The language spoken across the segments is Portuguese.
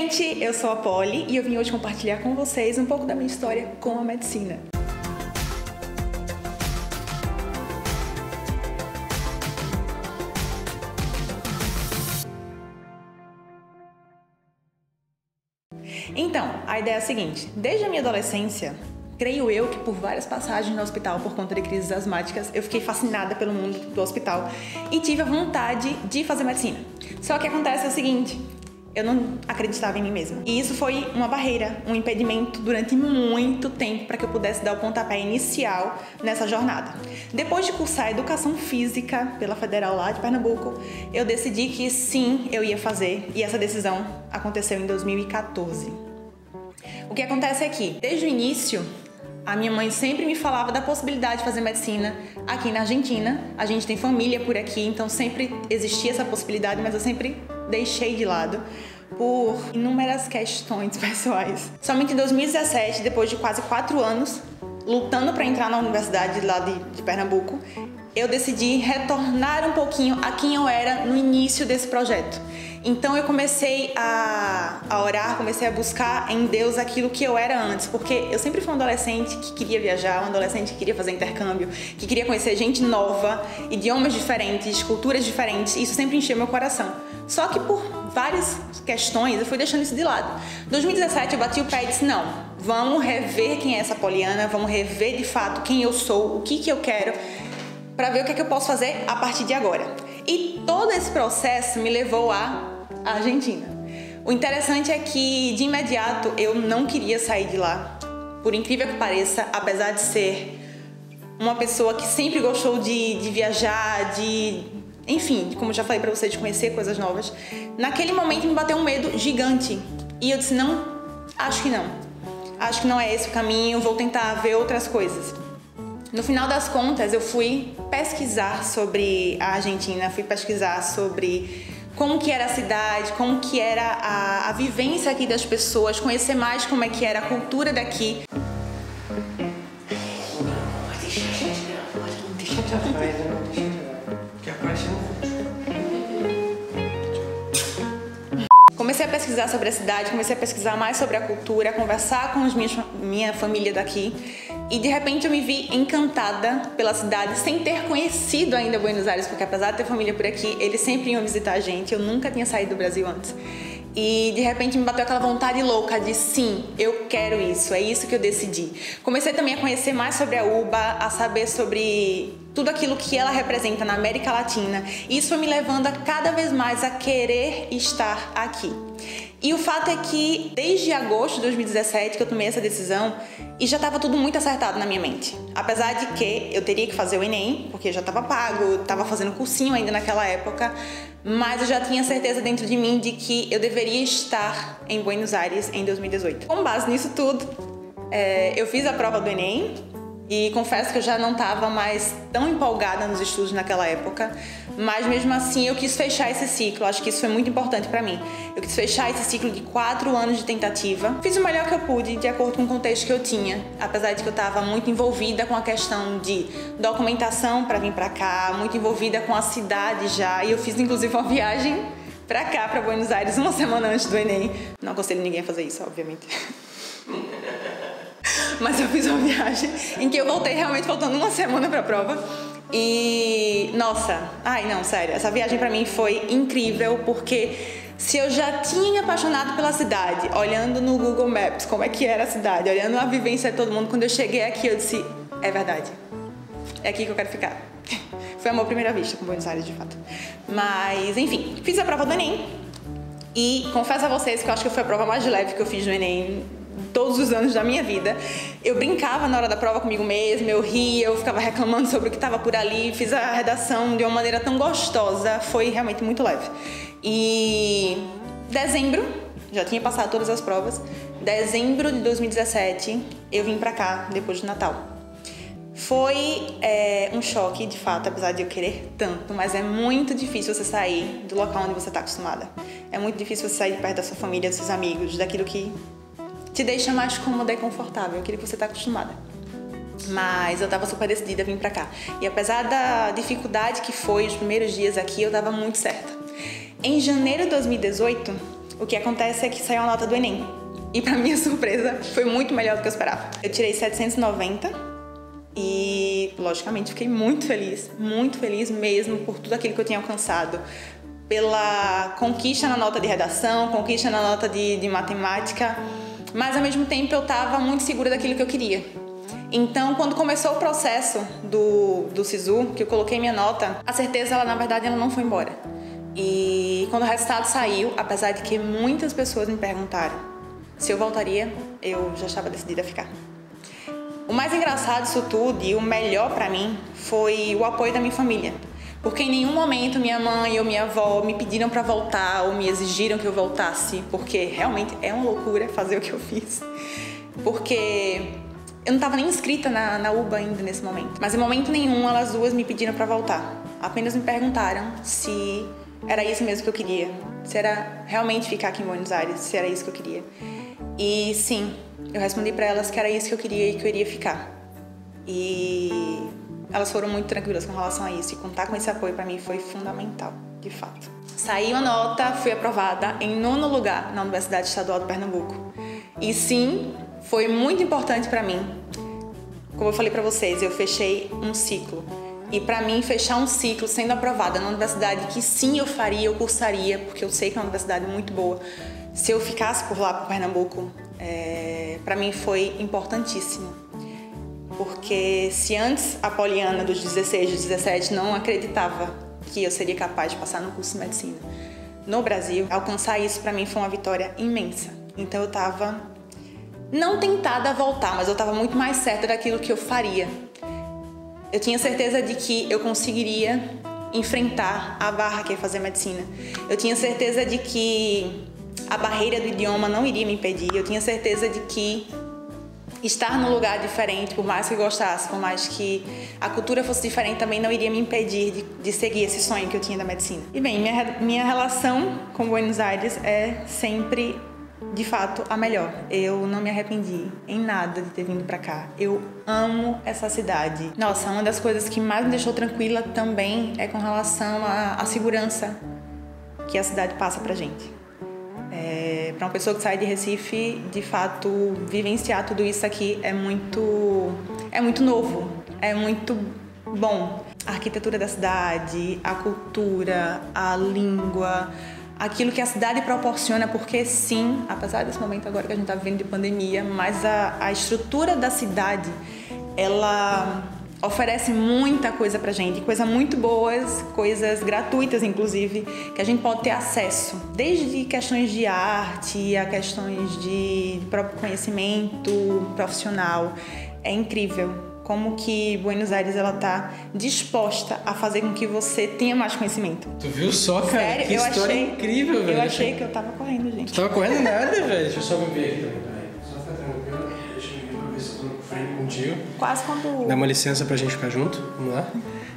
gente, eu sou a Polly e eu vim hoje compartilhar com vocês um pouco da minha história com a medicina. Então, a ideia é a seguinte: desde a minha adolescência, creio eu que por várias passagens no hospital por conta de crises asmáticas, eu fiquei fascinada pelo mundo do hospital e tive a vontade de fazer medicina. Só que acontece o seguinte: eu não acreditava em mim mesma. E isso foi uma barreira, um impedimento durante muito tempo para que eu pudesse dar o pontapé inicial nessa jornada. Depois de cursar Educação Física pela Federal lá de Pernambuco, eu decidi que sim, eu ia fazer, e essa decisão aconteceu em 2014. O que acontece é que, desde o início, a minha mãe sempre me falava da possibilidade de fazer medicina aqui na Argentina. A gente tem família por aqui, então sempre existia essa possibilidade, mas eu sempre deixei de lado por inúmeras questões pessoais. Somente em 2017, depois de quase 4 anos lutando para entrar na universidade lá de Pernambuco, eu decidi retornar um pouquinho a quem eu era no início desse projeto. Então eu comecei a orar, comecei a buscar em Deus aquilo que eu era antes, porque eu sempre fui uma adolescente que queria viajar, uma adolescente que queria fazer intercâmbio, que queria conhecer gente nova, idiomas diferentes, culturas diferentes, isso sempre encheu meu coração. Só que por várias questões eu fui deixando isso de lado. Em 2017 eu bati o pé e disse: não, vamos rever quem é essa Poliana, vamos rever de fato quem eu sou, o que eu quero, para ver o que é que eu posso fazer a partir de agora. E todo esse processo me levou à Argentina. O interessante é que, de imediato, eu não queria sair de lá. Por incrível que pareça, apesar de ser uma pessoa que sempre gostou de viajar, enfim, como eu já falei pra vocês, de conhecer coisas novas, naquele momento me bateu um medo gigante. E eu disse: não, acho que não. Acho que não é esse o caminho, vou tentar ver outras coisas. No final das contas, eu fui pesquisar sobre a Argentina, fui pesquisar sobre como que era a cidade, como que era a vivência aqui das pessoas, conhecer mais como é que era a cultura daqui. Comecei a pesquisar sobre a cidade, comecei a pesquisar mais sobre a cultura, conversar com minha família daqui. E de repente eu me vi encantada pela cidade, sem ter conhecido ainda Buenos Aires, porque apesar de ter família por aqui, eles sempre iam visitar a gente, eu nunca tinha saído do Brasil antes. E de repente me bateu aquela vontade louca de sim, eu quero isso, é isso que eu decidi. Comecei também a conhecer mais sobre a UBA, a saber sobre tudo aquilo que ela representa na América Latina. E isso foi me levando a cada vez mais a querer estar aqui. E o fato é que desde agosto de 2017 que eu tomei essa decisão e já estava tudo muito acertado na minha mente. Apesar de que eu teria que fazer o Enem, porque já estava pago, estava fazendo cursinho ainda naquela época, mas eu já tinha certeza dentro de mim de que eu deveria estar em Buenos Aires em 2018. Com base nisso tudo, eu fiz a prova do Enem. E confesso que eu já não estava mais tão empolgada nos estudos naquela época, mas mesmo assim eu quis fechar esse ciclo, acho que isso foi muito importante para mim. Eu quis fechar esse ciclo de 4 anos de tentativa. Fiz o melhor que eu pude, de acordo com o contexto que eu tinha, apesar de que eu estava muito envolvida com a questão de documentação para vir para cá, muito envolvida com a cidade já, e eu fiz inclusive uma viagem para cá, para Buenos Aires, uma semana antes do Enem. Não aconselho ninguém a fazer isso, obviamente. Mas eu fiz uma viagem em que eu voltei realmente faltando uma semana pra prova. E, nossa, sério, essa viagem pra mim foi incrível, porque se eu já tinha me apaixonado pela cidade, olhando no Google Maps como é que era a cidade, olhando a vivência de todo mundo, quando eu cheguei aqui eu disse: é verdade, é aqui que eu quero ficar. Foi amor à primeira vista com Buenos Aires, de fato. Mas, enfim, fiz a prova do Enem e confesso a vocês que eu acho que foi a prova mais leve que eu fiz no Enem todos os anos da minha vida. Eu brincava na hora da prova comigo mesma, eu ria, eu ficava reclamando sobre o que estava por ali, fiz a redação de uma maneira tão gostosa, foi realmente muito leve. E dezembro, já tinha passado todas as provas, dezembro de 2017 eu vim pra cá depois do Natal. Foi um choque, de fato, apesar de eu querer tanto, mas é muito difícil você sair do local onde você está acostumada. É muito difícil você sair de perto da sua família, dos seus amigos, daquilo que te deixa mais cômoda e confortável, aquilo que você está acostumada. Mas eu estava super decidida a vir pra cá. E apesar da dificuldade que foi os primeiros dias aqui, eu estava muito certa. Em janeiro de 2018, O que acontece é que saiu a nota do Enem. E pra minha surpresa, foi muito melhor do que eu esperava. Eu tirei 790 e, logicamente, fiquei muito feliz mesmo por tudo aquilo que eu tinha alcançado. Pela conquista na nota de redação, conquista na nota de matemática, mas ao mesmo tempo eu estava muito segura daquilo que eu queria. Então, quando começou o processo do SISU, que eu coloquei minha nota, a certeza, ela, na verdade, ela não foi embora. E quando o resultado saiu, apesar de que muitas pessoas me perguntaram se eu voltaria, eu já estava decidida a ficar. O mais engraçado disso tudo e o melhor pra mim foi o apoio da minha família. Porque em nenhum momento minha mãe ou minha avó me pediram pra voltar ou me exigiram que eu voltasse, porque realmente é uma loucura fazer o que eu fiz. Porque eu não estava nem inscrita na UBA ainda nesse momento. Mas em momento nenhum elas duas me pediram pra voltar. Apenas me perguntaram se era isso mesmo que eu queria. Se era realmente ficar aqui em Buenos Aires, se era isso que eu queria. E sim, eu respondi pra elas que era isso que eu queria e que eu iria ficar. E elas foram muito tranquilas com relação a isso. E contar com esse apoio pra mim foi fundamental, de fato. Saiu a nota, fui aprovada em 9º lugar na Universidade Estadual do Pernambuco. E sim, foi muito importante pra mim. Como eu falei pra vocês, eu fechei um ciclo. E pra mim, fechar um ciclo sendo aprovada na universidade que sim eu faria, eu cursaria, porque eu sei que é uma universidade muito boa. Se eu ficasse por lá, por Pernambuco, pra mim foi importantíssimo. Porque se antes a Poliana dos 16, dos 17 não acreditava que eu seria capaz de passar no curso de medicina no Brasil, alcançar isso pra mim foi uma vitória imensa. Então eu tava não tentada a voltar, mas eu tava muito mais certa daquilo que eu faria. Eu tinha certeza de que eu conseguiria enfrentar a barra que é fazer medicina. Eu tinha certeza de que a barreira do idioma não iria me impedir. Eu tinha certeza de que estar num lugar diferente, por mais que eu gostasse, por mais que a cultura fosse diferente, também não iria me impedir de seguir esse sonho que eu tinha da medicina. E bem, minha relação com Buenos Aires é sempre, de fato, a melhor. Eu não me arrependi em nada de ter vindo pra cá. Eu amo essa cidade. Nossa, uma das coisas que mais me deixou tranquila também é com relação à segurança que a cidade passa pra gente. Para uma pessoa que sai de Recife, de fato, vivenciar tudo isso aqui é muito novo, é muito bom. A arquitetura da cidade, a cultura, a língua, aquilo que a cidade proporciona, porque sim, apesar desse momento agora que a gente está vivendo de pandemia, mas a estrutura da cidade, ela oferece muita coisa pra gente, coisas muito boas, coisas gratuitas, inclusive, que a gente pode ter acesso. Desde questões de arte a questões de próprio conhecimento profissional. É incrível como que Buenos Aires ela tá disposta a fazer com que você tenha mais conhecimento. Tu viu só, cara? Sério? Que história incrível, velho. Eu achei que eu tava correndo, gente. Tu tava correndo nada, velho. Deixa eu só me ver aqui também. Só ficar tranquilo. Deixa eu ver pra ver se eu tô no frame contigo. Quase quando... Dá uma licença pra gente ficar junto? Vamos lá?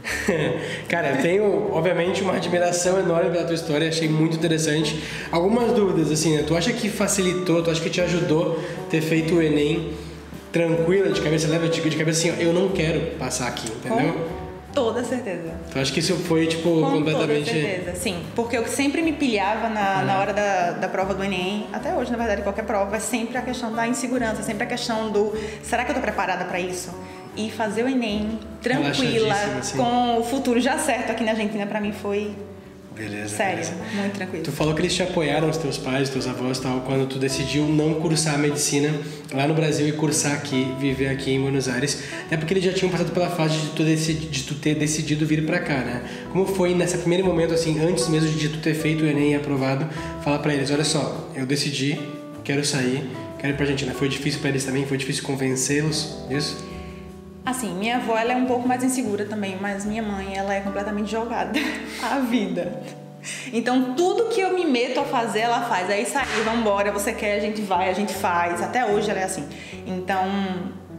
Cara, eu tenho, obviamente, uma admiração enorme pela tua história. Achei muito interessante. Algumas dúvidas, assim, né? Tu acha que facilitou, tu acha que te ajudou ter feito o Enem tranquila, de cabeça leve, de cabeça assim, ó, eu não quero passar aqui, entendeu? Com toda certeza. Tu acha que isso foi, tipo, Com completamente... toda certeza, sim. Porque eu sempre me pilhava na hora da prova do Enem, até hoje, na verdade, qualquer prova, é sempre a questão da insegurança, sempre a questão do, será que eu tô preparada pra isso? E fazer o Enem tranquila, assim, com o futuro já certo aqui na Argentina, pra mim foi... Beleza, sério, beleza. muito tranquilo. Tu falou que eles te apoiaram, os teus pais, os teus avós e tal, quando tu decidiu não cursar medicina lá no Brasil e cursar aqui, viver aqui em Buenos Aires. Até porque eles já tinham passado pela fase de tu ter decidido vir pra cá, né? Como foi nesse primeiro momento, assim, antes mesmo de tu ter feito o Enem e aprovado, falar pra eles, olha só, eu decidi, quero sair, quero ir pra Argentina. Foi difícil pra eles também? Foi difícil convencê-los disso? Assim, minha avó ela é um pouco mais insegura também, mas minha mãe ela é completamente jogada à vida. Então tudo que eu me meto a fazer, ela faz. É isso aí, vambora, você quer, a gente vai, a gente faz. Até hoje ela é assim. Então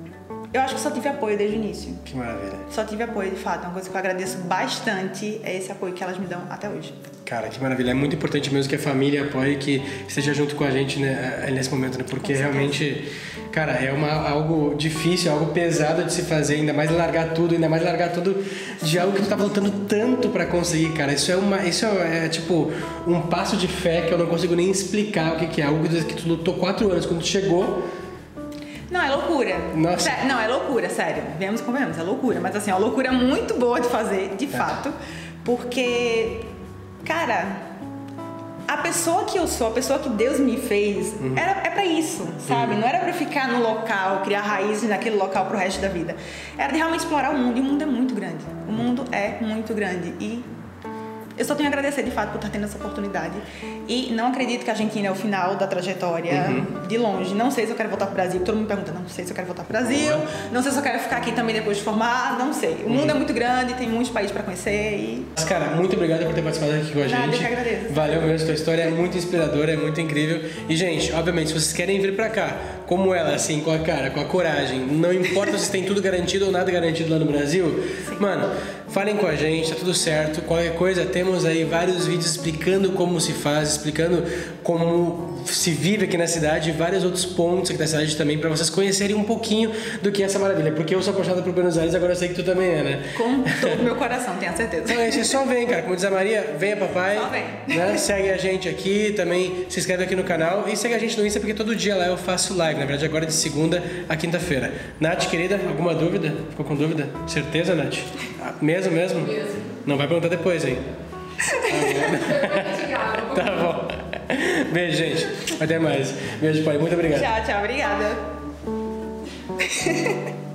Eu acho que só tive apoio desde o início. Que maravilha. Só tive apoio, de fato. Uma coisa que eu agradeço bastante é esse apoio que elas me dão até hoje. Cara, que maravilha. É muito importante mesmo que a família apoie, que esteja junto com a gente, né, nesse momento, né? Porque realmente, cara, é algo difícil, algo pesado de se fazer, ainda mais largar tudo de algo que tu tava lutando tanto pra conseguir, cara. Isso é tipo um passo de fé que eu não consigo nem explicar o que é. Algo que tu lutou 4 anos, quando tu chegou... Não, é loucura. Nossa. Não, é loucura, sério. Vemos como vemos, é loucura. Mas assim, é uma loucura muito boa de fazer, de fato. Porque, cara, a pessoa que eu sou, a pessoa que Deus me fez, é pra isso, sabe? Não era pra ficar no local, criar raízes naquele local pro resto da vida. Era de realmente explorar o mundo. E o mundo é muito grande. O mundo é muito grande. E eu só tenho a agradecer, de fato, por estar tendo essa oportunidade. E não acredito que a Argentina é o final da trajetória, de longe. Não sei se eu quero voltar pro Brasil. Todo mundo pergunta, não sei se eu quero voltar pro Brasil. Não sei se eu quero ficar aqui também depois de formar. Não sei. O mundo é muito grande, tem muitos países para conhecer e... Mas, cara, muito obrigado por ter participado aqui com a gente. Nada, eu que agradeço. Valeu mesmo, tua história é muito inspiradora, é muito incrível. E, gente, obviamente, se vocês querem vir pra cá, como ela, assim, com a cara, com a coragem, não importa se tem tudo garantido ou nada garantido lá no Brasil, mano, falem com a gente, tá tudo certo. Qualquer coisa, temos aí vários vídeos explicando como se faz, explicando como se vive aqui na cidade e vários outros pontos aqui da cidade também, pra vocês conhecerem um pouquinho do que é essa maravilha. Porque eu sou apaixonado por Buenos Aires, agora eu sei que tu também é, né? Com todo o meu coração, tenho a certeza. Então, você só vem, cara. Como diz a Maria, venha papai. Só vem. Né? Segue a gente aqui, também se inscreve aqui no canal e segue a gente no Insta, porque todo dia lá eu faço live. Na verdade, agora de segunda a quinta-feira. Nath, querida, alguma dúvida? Ficou com dúvida? Certeza, Nath? Mesmo? Mesmo. Não vai perguntar depois, hein? Tá bom. Beijo, gente. Até mais. Beijo, pai. Muito obrigado. Tchau, obrigada.